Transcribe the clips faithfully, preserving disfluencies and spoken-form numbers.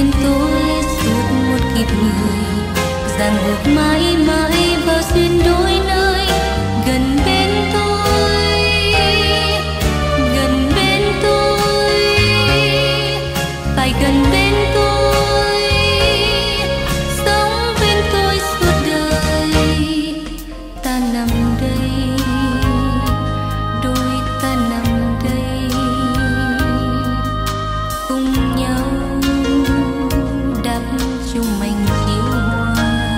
bên tôi suốt một kiếp người, ràng buộc mãi mãi vào duyên đôi nơi. Gần bên tôi, gần bên tôi, phải gần bên tôi, sống bên tôi suốt đời. Ta nằm đây, đôi ta nằm đây, cùng nhau đắp chung mảnh chiếu hoa,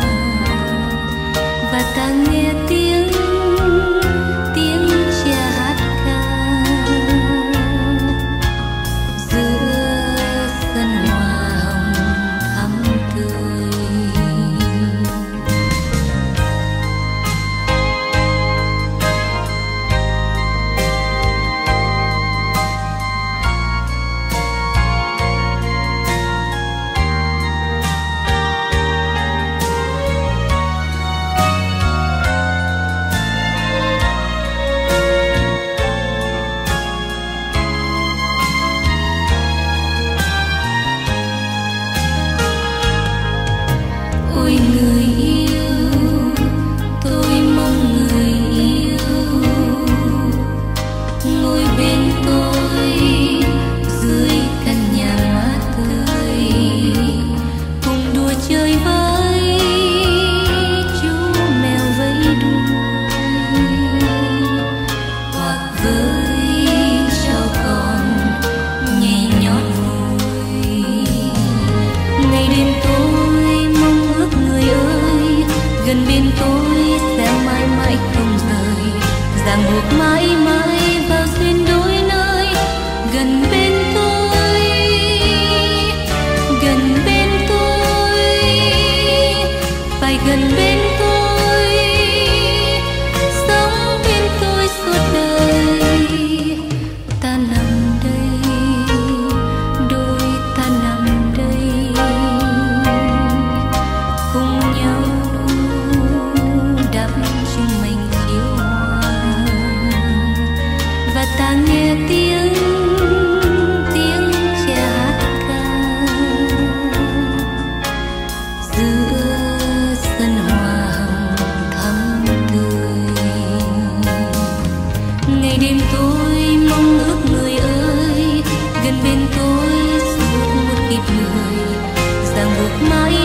và ta nghe tiếng tiếng cha hát ca giữa sân hoa hồng thắm tươi. Ôi người yêu, tôi mong người yêu ngồi bên tôi dưới căn nhà hoa tươi, cùng đùa chơi với chú mèo vẫy đuôi, hoặc với cháu con nhảy nhót vui. Ngày đêm tôi mong ước người ơi, gần bên tôi sẽ mãi mãi không rời, ràng buộc mãi mãi vào duyên đôi nơi. Gần bên tôi, gần bên tôi, phải gần bên tôi, sống bên tôi suốt đời. Ta nằm đây, đôi ta nằm đây, cùng nhau đắp chung mảnh chiếu hoa, và ta nghe tiếng tiếng cha hát ca giữa sân hoa hồng thắm tươi. Ngày đêm tôi mong ước người ơi, gần bên tôi suốt một kiếp người, ràng buộc mãi